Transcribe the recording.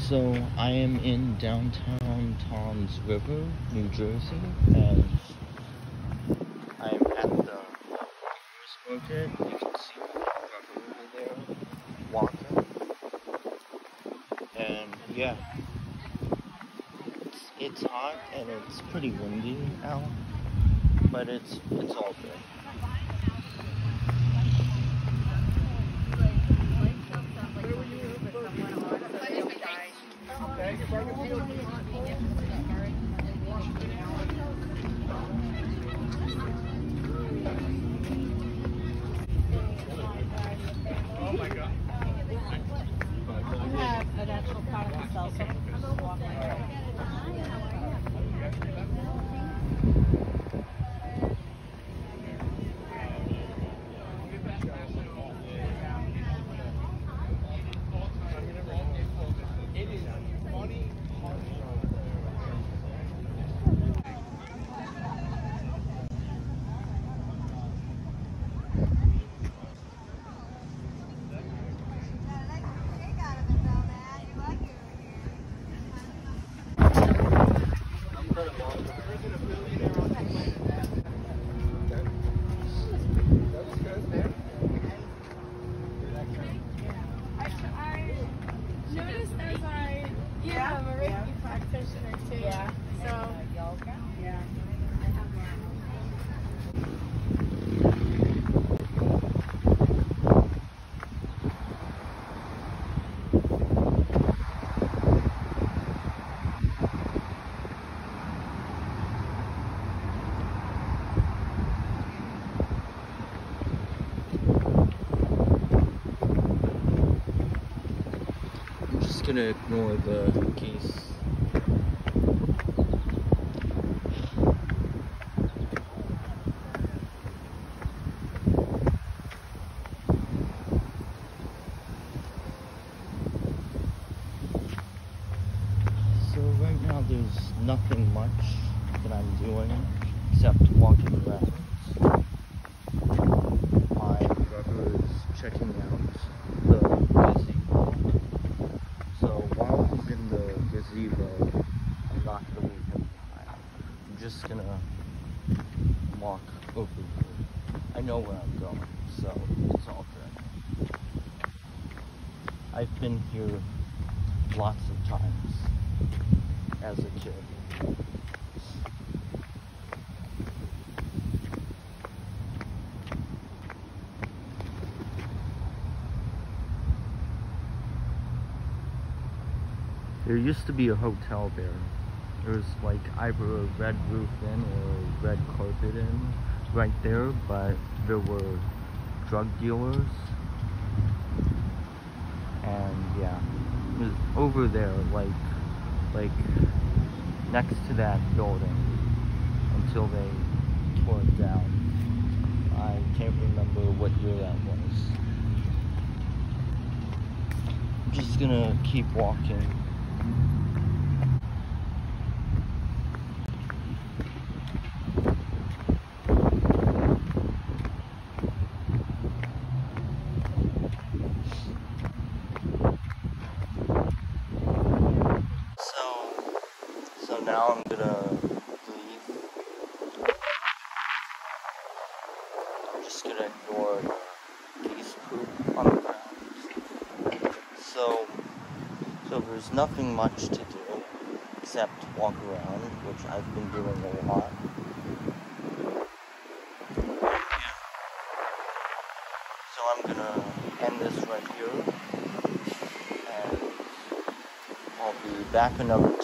So I am in downtown Toms River, New Jersey, and I am at the farmers market. You can see my brother over there walking, and yeah, it's hot and it's pretty windy out, but it's all good. Oh my God. I have an actual product to sell, so I'm just walking around. I'm a Reiki practitioner too. Yeah. So, Yoga? Yeah. I'm just gonna ignore the geese. So right now there's nothing much that I'm doing except walking around. My brother is checking out the gazebo. So while he's in the gazebo, I'm not gonna leave him behind. I'm just gonna walk over here. I know where I'm going, so it's all good. I've been here lots of times as a kid. There used to be a hotel there. There was like either a red roof inn or a red carpet inn right there, but there were drug dealers. And yeah, it was over there, like next to that building until they tore it down. I can't remember what year that was. I'm just gonna keep walking. So now I'm gonna leave. I'm just gonna ignore the geese poop on the ground. So there's nothing much to do except walk around, which I've been doing a lot. Yeah. So I'm gonna end this right here, and I'll be back another time.